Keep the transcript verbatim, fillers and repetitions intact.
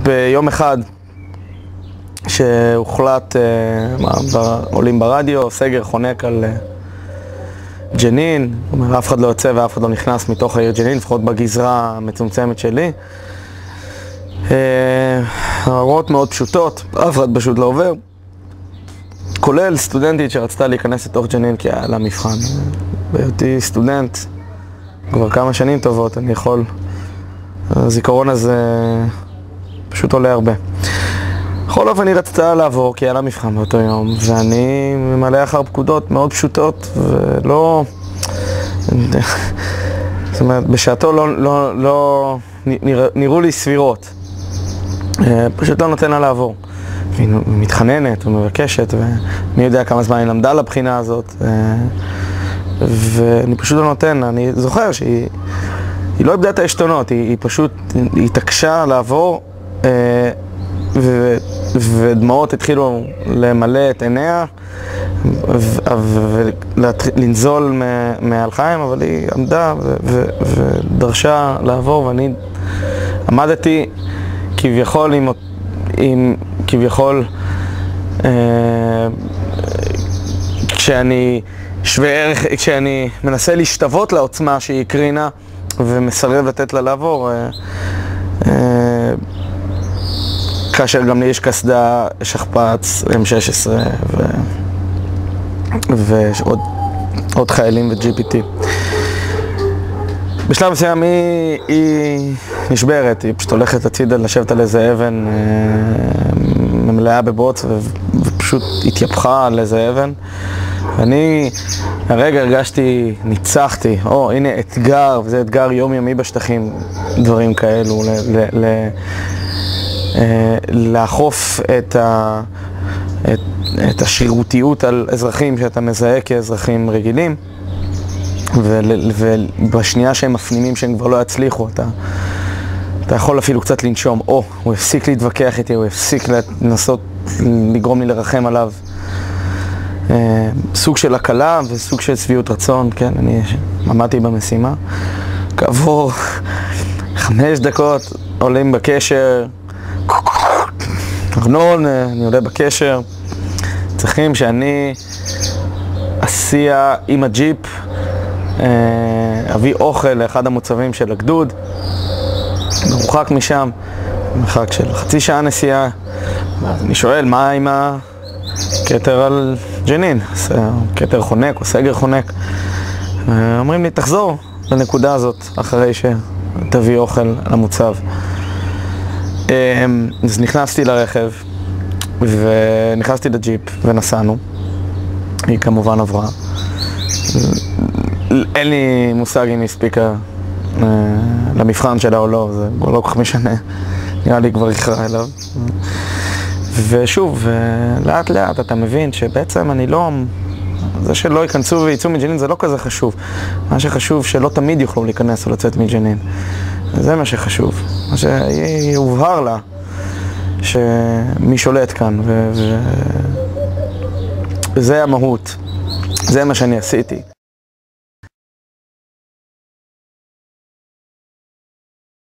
ביום אחד שהוחלט, עולים ברדיו, סגר חונק על ג'נין, אומר, אף אחד לא יוצא ואף אחד לא נכנס מתוך העיר ג'נין, לפחות בגזרה המצומצמת שלי. הוראות מאוד פשוטות, אף אחד פשוט לא עובר, כולל סטודנטית שרצתה להיכנס לתוך ג'נין כי היה לה מבחן. בהיותי סטודנט כבר כמה שנים טובות, אני יכול, הזיכרון הזה פשוט עולה הרבה. בכל אופן היא רצתה לעבור כי היה לה מבחן באותו יום, ואני ממלא אחר פקודות מאוד פשוטות ולא, זאת אומרת, בשעתו לא, לא, לא נרא, נראו לי סבירות. פשוט לא נותן לה לעבור. היא מתחננת ומבקשת, ומי יודע כמה זמן היא למדה לבחינה הזאת, ואני פשוט לא נותן. אני זוכר שהיא היא לא איבדה את העשתונות, היא, היא פשוט התעקשה לעבור, ו, ודמעות התחילו למלא את עיניה ולנזול מעל חיים, אבל היא עמדה ו, ו, ודרשה לעבור, ואני עמדתי כביכול עם, עם כביכול אה, כשאני שווה ערך, כשאני מנסה להשתוות לעוצמה שהיא הקרינה ומסרב לתת לה לעבור, אה, אה, כאשר גם לי יש קסדה, שכפ"ץ, אם שש עשרה ו... ועוד עוד חיילים ו-ג'י פי טי. בשלב מסוים היא, היא נשברת, היא פשוט הולכת הצידה לשבת על איזה אבן אה, מלאה בבוץ ו... ופשוט התייפחה על איזה אבן. ואני הרגע הרגשתי, ניצחתי, או הנה אתגר, וזה אתגר יומיומי בשטחים, דברים כאלו, ל... ל... ל... לאכוף את, ה, את, את השירותיות על אזרחים שאתה מזהה כאזרחים רגילים, ול, ובשנייה שהם מפנימים שהם כבר לא יצליחו, אתה, אתה יכול אפילו קצת לנשום, או, הוא הפסיק להתווכח איתי, הוא הפסיק לנסות לגרום לי לרחם עליו. סוג של הקלה וסוג של שביעות רצון, כן, אני עמדתי במשימה. כעבור חמש דקות עולים בקשר, ארנון, אני עולה בקשר, צריכים שאני אסיע עם הג'יפ, אביא אוכל לאחד המוצבים של הגדוד, מרוחק משם, מרחק של חצי שעה נסיעה. אני שואל, מה עם הכתר על ג'נין? כתר חונק או סגר חונק? אומרים לי, תחזור לנקודה הזאת אחרי שתביא אוכל למוצב. אז נכנסתי לרכב ונכנסתי לג'יפ ונסענו. היא כמובן עברה. אין לי מושג אם היא הספיקה למבחן שלה או לא, זה לא כל כך משנה. נראה לי כבר איחרה אליו. ושוב, לאט לאט אתה מבין שבעצם אני לא... זה שלא ייכנסו וייצאו מג'נין זה לא כזה חשוב. מה שחשוב שלא תמיד יוכלו להיכנס או לצאת מג'נין. זה מה שחשוב, מה שיובהר לה שמי שולט כאן, ו... ו... וזה המהות, זה מה שאני עשיתי.